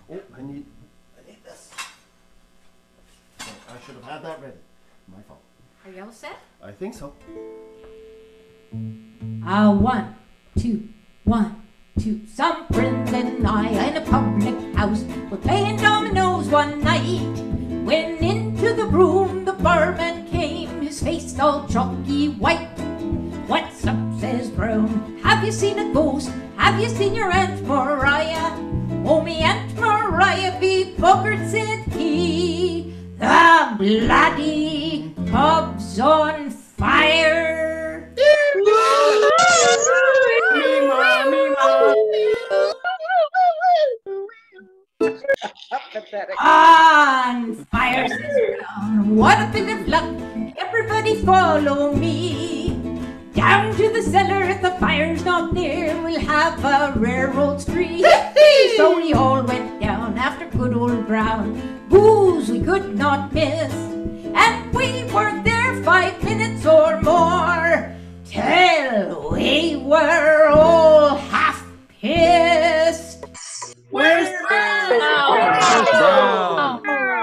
Oh, I need this. Oh, I should have had that ready. My fault. Are you all set? I think so. 1, 2, 1, 2. Some friends and I in a public house were playing dominoes one night. When into the room the barman came, his face all chalky white. What's up, says Brown, have you seen a ghost? Have you seen your Aunt Mariah? Oh, me Aunt Mariah be buggered, said he. The bloody pub's on fire. On fire, says Brown. What a bit of luck. Everybody follow me. Down to the cellar, if the fire's not there, we'll have a railroad spree. So we all went down after good old Brown. Booze we could not miss, and we weren't there 5 minutes or more till we were all half pissed. Where's Brown?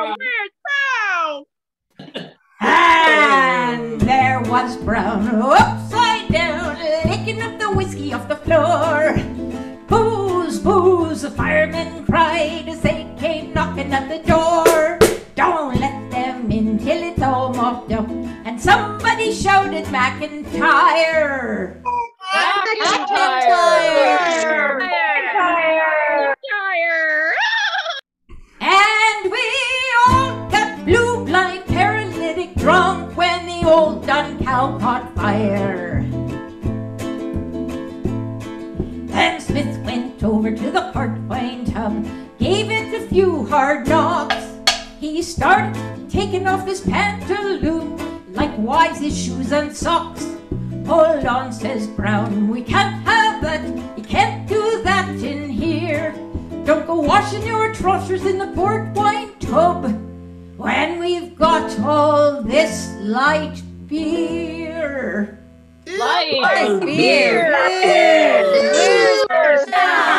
And there was Brown, upside down, licking up the whiskey off the floor. Booze, booze, the firemen cried as they came knocking at the door. Don't let them in till it's all mopped up. And somebody shouted, McIntyre! McIntyre! And we all got blue, blind, paralytic, drunk when the old dun cow caught fire. Then Smith went over to the port wine tub, gave it a few hard knocks. He started taking off his pantaloon, likewise his shoes and socks. Hold on, says Brown, we can't have that, you can't do that in here. Don't go washing your trousers in the port wine tub when we've got all this light beer. Light beer! Where's Brown?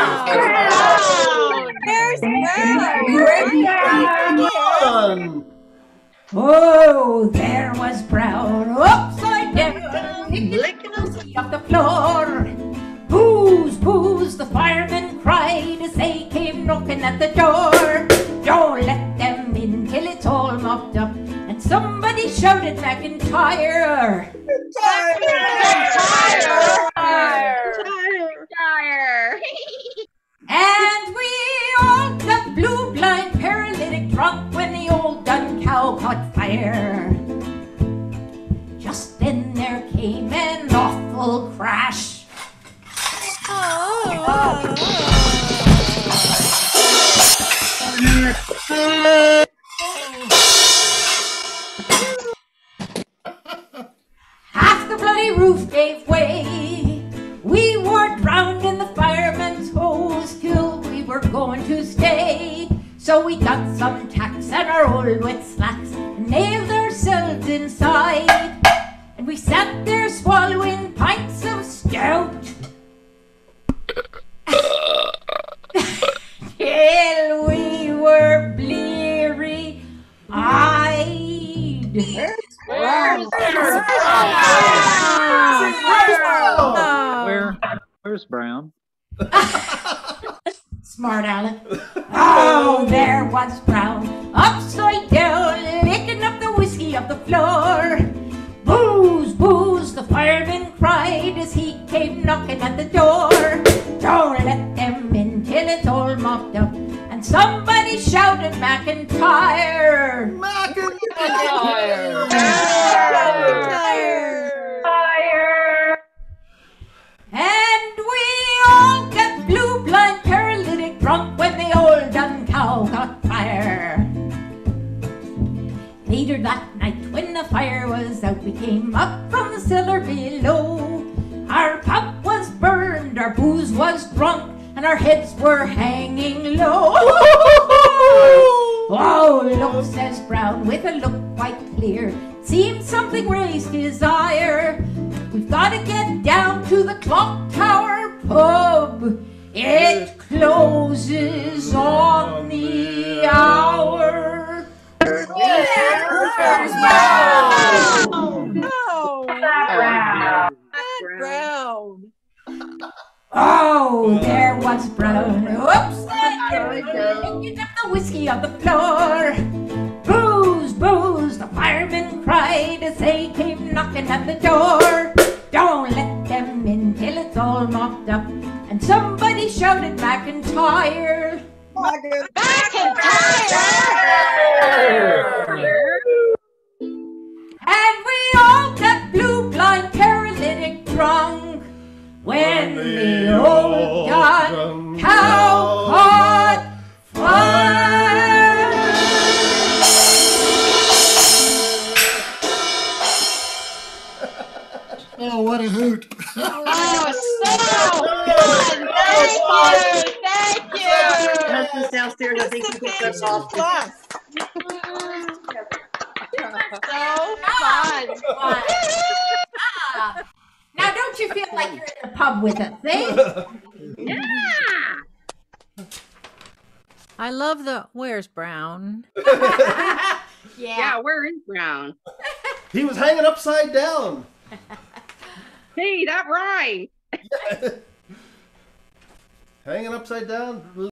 Oh, there was Brown, upside down, licking off the floor. Booze, booze, the firemen cried as they came knocking at the door. Don't let them in till it's all mopped up. And somebody shouted, McIntyre! McIntyre! And we all got blue, blind, paralytic, drunk when the old dun cow caught fire. Just then there came an awful crash. Half the bloody roof gave way. We were drowned in the fireman's hose till we were going to stay. So we got some tacks and our old wet slacks and nailed ourselves inside. And we sat there swallowing pints of stout till we were bleary-eyed. Where's Brown? Smart Alec. Oh, there was Brown, upside down, licking up the whiskey off the floor. Booze, booze, the fireman cried as he came knocking at the door. Don't let them in till it's all mopped up. And somebody shouted, McIntyre! McIntyre! And we all got blue, blind, paralytic, drunk when the old dun cow got fire. Later that night when the fire was out, we came up from the cellar below. Our pub was burned, our booze was drunk, and our heads were hanging low. Oh, look, says Brown, with a look quite clear. Seems something raised his ire. We've got to get down to the Clock Tower pub. It closes on the picking up the whiskey on the floor. Booze, booze, the firemen cried as they came knocking at the door. Don't let them in till it's all mopped up. And somebody shouted McIntyre. And we all got blue, blind, paralytic, drunk when the old John cow caught fire. Oh, what a hoot. Oh, so fun! Thank you! Husband's downstairs. I think he picked up all So fun! Ah. Now don't you feel like you're in the pub with us, eh? Yeah! I love the, where's Brown? Yeah, where is Brown? He was hanging upside down. Hey, that rhyme! Hanging upside down.